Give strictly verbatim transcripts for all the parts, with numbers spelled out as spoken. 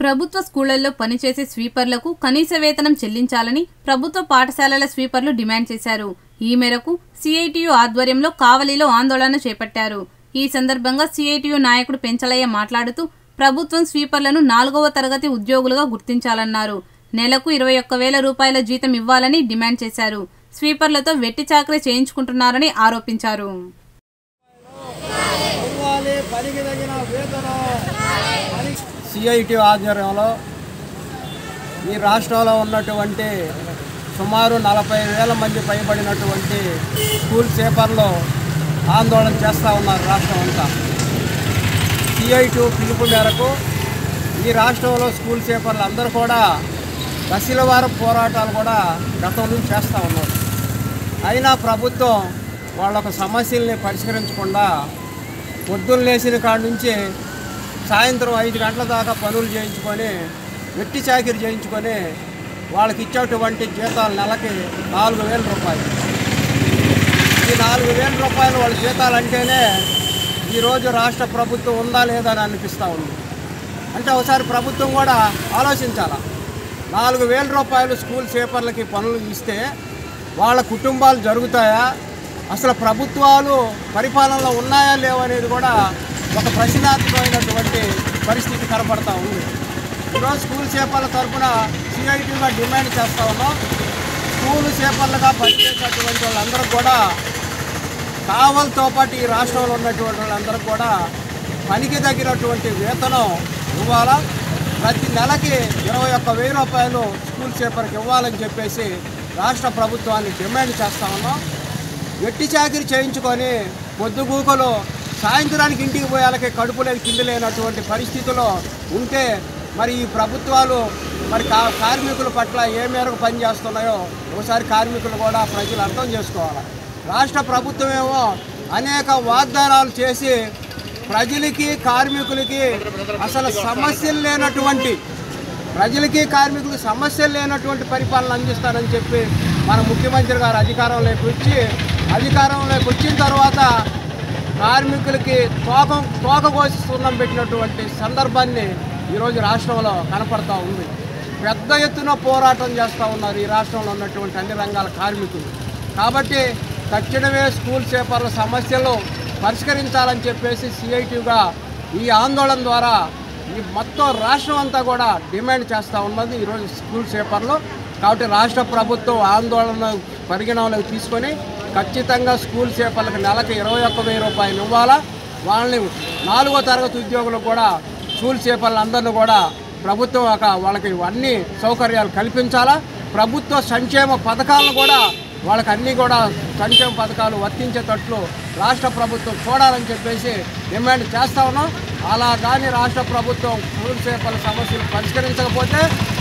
ప్రభుత్వ స్కూళ్లలో పనిచేసే స్వీపర్లకు కనీస వేతనం చెల్లించాలని ప్రభుత్వ పాఠశాలల స్వీపర్లు డిమాండ్ చేశారు. ఈ మేరకు సిఐటియు ఆధ్వర్యంలో కావలిలో ఆందోళన చేపట్టారు. ఈ సందర్భంగా సిఐటియు నాయకుడు పెంచలయ్య మాట్లాడుతూ ప్రభుత్వం స్వీపర్లను నాలుగవ తరగతి ఉద్యోగులుగా గుర్తించాలన్నారు. నెలకు ఇరవై ఒక్క వేల రూపాయల జీతం ఇవ్వాలని డిమాండ్ చేశారు. స్వీపర్లతో వెట్టి చాకరీ చేయించుకుంటున్నారని ఆరోపించారు. సిఐటి ఆధ్వర్యంలో ఈ రాష్ట్రంలో ఉన్నటువంటి సుమారు నలభై వేల మంది పైబడినటువంటి స్కూల్ సేపర్లు ఆందోళన చేస్తూ ఉన్నారు రాష్ట్రం అంతా. సిఐటి పిలుపు మేరకు ఈ రాష్ట్రంలో స్కూల్ సేపర్లు అందరూ కూడా దశల వార పోరాటాలు కూడా గతం నుంచి చేస్తూ ఉన్నారు. అయినా ప్రభుత్వం వాళ్ళ సమస్యల్ని పరిష్కరించకుండా పొద్దున్న లేచిన కాడి నుంచి సాయంత్రం ఐదు గంటల దాకా పనులు చేయించుకొని వెట్టి చాకిరి చేయించుకొని వాళ్ళకి ఇచ్చేటువంటి జీతాలు నెలకి నాలుగు వేల రూపాయలు. ఈ నాలుగు వేల రూపాయలు వాళ్ళ జీతాలు అంటేనే ఈరోజు రాష్ట్ర ప్రభుత్వం ఉందా లేదా అని అనిపిస్తూ ఉంది. అంటే ఒకసారి ప్రభుత్వం కూడా ఆలోచించాలి. నాలుగు వేల రూపాయలు స్కూల్ సేపర్లకి పనులు ఇస్తే వాళ్ళ కుటుంబాలు జరుగుతాయా, అసలు ప్రభుత్వాలు పరిపాలనలో ఉన్నాయా లేవనేది కూడా ఒక ప్రశ్నాత్మకమైనటువంటి పరిస్థితి కనపడతా ఉంది. ఈరోజు స్కూల్ సేపర్ల తరఫున సిఐటిగా డిమాండ్ చేస్తూ ఉన్నాం. స్కూల్ సేపర్లుగా పనిచేసేటువంటి వాళ్ళందరూ కూడా కావలతో పాటు ఈ రాష్ట్రంలో ఉన్నటువంటి వాళ్ళందరూ కూడా పనికి తగినటువంటి వేతనం ఇవ్వాలా. ప్రతి నెలకి ఇరవై ఒక్క వెయ్యి రూపాయలు స్కూల్ సేపర్కి ఇవ్వాలని చెప్పేసి రాష్ట్ర ప్రభుత్వాన్ని డిమాండ్ చేస్తూ ఉన్నాం. వెట్టి చాకిరి చేయించుకొని పొద్దుగూకలు సాయంత్రానికి ఇంటికి పోయాలకి కడుపు లేదు కింద లేనటువంటి పరిస్థితుల్లో ఉంటే మరి ఈ ప్రభుత్వాలు మరి కా కార్మికుల పట్ల ఏ మేరకు పనిచేస్తున్నాయో ఒకసారి కార్మికులు కూడా ప్రజలు అర్థం చేసుకోవాలి. రాష్ట్ర ప్రభుత్వం ఏమో అనేక వాగ్దానాలు చేసి ప్రజలకి కార్మికులకి అసలు సమస్యలు లేనటువంటి ప్రజలకి కార్మికులకు సమస్యలు లేనటువంటి పరిపాలన అందిస్తానని చెప్పి మన ముఖ్యమంత్రి గారు అధికారంలోకి వచ్చి అధికారంలోకి వచ్చిన తర్వాత కార్మికులకి తోక తోక కోసి సున్నం పెట్టినటువంటి సందర్భాన్ని ఈరోజు రాష్ట్రంలో కనపడతా ఉంది. పెద్ద ఎత్తున పోరాటం చేస్తూ ఉన్నారు ఈ రాష్ట్రంలో ఉన్నటువంటి అన్ని రంగాల కార్మికులు. కాబట్టి తక్షణమే స్కూల్ సేపర్ల సమస్యలు పరిష్కరించాలని చెప్పేసి సిఐటిగా ఈ ఆందోళన ద్వారా ఈ మొత్తం రాష్ట్రం అంతా కూడా డిమాండ్ చేస్తూ ఉన్నది ఈరోజు స్కూల్ సేపర్లు. కాబట్టి రాష్ట్ర ప్రభుత్వం ఆందోళన పరిగణనలోకి తీసుకొని ఖచ్చితంగా స్కూల్ సేపర్లకు నెలకు ఇరవై ఒక్క వెయ్యి రూపాయలు ఇవ్వాలా. వాళ్ళని నాలుగో తరగతి ఉద్యోగులకు కూడా స్కూల్ సేపర్లందరినీ కూడా ప్రభుత్వం ఒక వాళ్ళకి అన్ని సౌకర్యాలు కల్పించాలా. ప్రభుత్వ సంక్షేమ పథకాలను కూడా వాళ్ళకి అన్నీ కూడా సంక్షేమ పథకాలు వర్తించేటట్లు రాష్ట్ర ప్రభుత్వం చూడాలని చెప్పేసి డిమాండ్ చేస్తూ ఉన్నాం. అలా కానీ రాష్ట్ర ప్రభుత్వం స్కూల్ సేపర్ల సమస్యలు పరిష్కరించకపోతే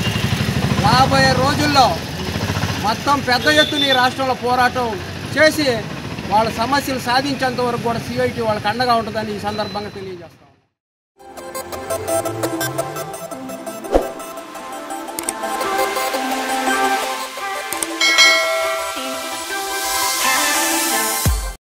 రాబోయే రోజుల్లో మొత్తం పెద్ద ఎత్తున ఈ రాష్ట్రంలో పోరాటం చేసి వాళ్ళ సమస్యలు సాధించేంత వరకు కూడా సిఐటి వాళ్ళకి అండగా ఉంటుందని ఈ సందర్భంగా తెలియజేస్తాం.